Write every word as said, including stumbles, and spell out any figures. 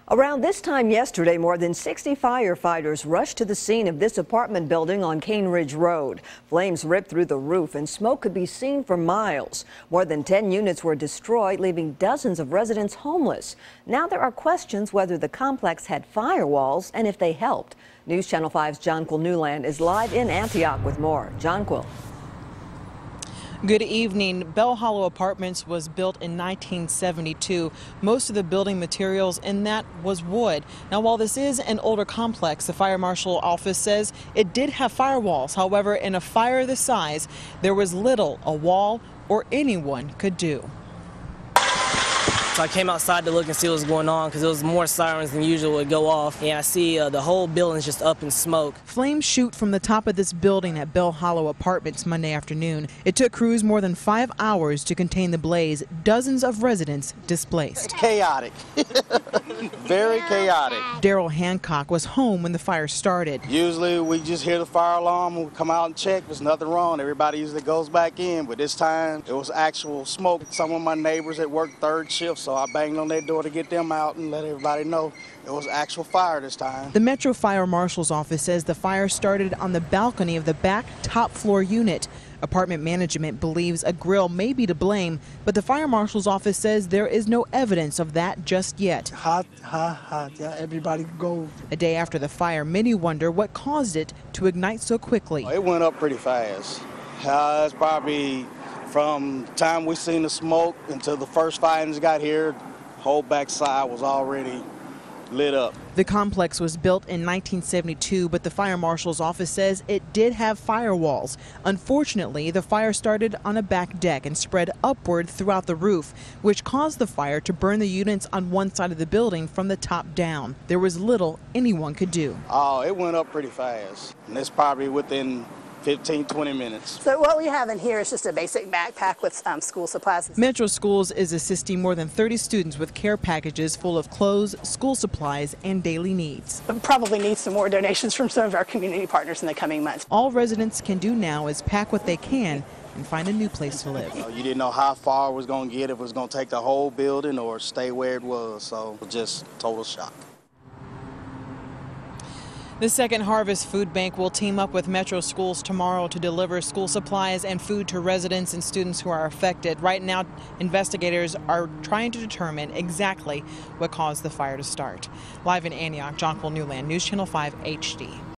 Around this time yesterday, more than sixty firefighters rushed to the scene of this apartment building on Cane Ridge Road. Flames ripped through the roof and smoke could be seen for miles. More than ten units were destroyed, leaving dozens of residents homeless. Now there are questions whether the complex had firewalls and if they helped. News Channel five's Jonquil Newland is live in Antioch with more. Jonquil. Good evening. Bell Hollow Apartments was built in nineteen seventy-two. Most of the building materials in that was wood. Now, while this is an older complex, the fire marshal office says it did have firewalls. However, in a fire this size, there was little a wall or anyone could do. So I came outside to look and see what was going on because there was more sirens than usual would go off. And I see uh, the whole building's just up in smoke. Flames shoot from the top of this building at Bell Hollow Apartments Monday afternoon. It took crews more than five hours to contain the blaze. Dozens of residents displaced. Chaotic. Very chaotic. Daryl Hancock was home when the fire started. Usually we just hear the fire alarm and we come out and check. There's nothing wrong. Everybody usually goes back in. But this time it was actual smoke. Some of my neighbors that work third shift, so I banged on their door to get them out and let everybody know it was actual fire this time. The Metro Fire Marshal's office says the fire started on the balcony of the back top floor unit. Apartment management believes a grill may be to blame, but the fire marshal's office says there is no evidence of that just yet. Hot, hot, hot. Yeah, everybody go. A day after the fire, many wonder what caused it to ignite so quickly. It went up pretty fast. Uh, it's probably from the time we seen the smoke until the first fires got here, the whole backside was already lit up. The complex was built in nineteen seventy-two, but the fire marshal's office says it did have firewalls. Unfortunately, the fire started on a back deck and spread upward throughout the roof, which caused the fire to burn the units on one side of the building from the top down. There was little anyone could do. Oh, it went up pretty fast, and it's probably within fifteen, twenty minutes. So what we have in here is just a basic backpack with um, school supplies. Metro Schools is assisting more than thirty students with care packages full of clothes, school supplies, and daily needs. We probably need some more donations from some of our community partners in the coming months. All residents can do now is pack what they can and find a new place to live. You know, you didn't know how far it was going to get, if it was going to take the whole building or stay where it was, so it was just total shock. The Second Harvest Food Bank will team up with Metro Schools tomorrow to deliver school supplies and food to residents and students who are affected. Right now, investigators are trying to determine exactly what caused the fire to start. Live in Antioch, Jonquil Newland, News Channel five H D.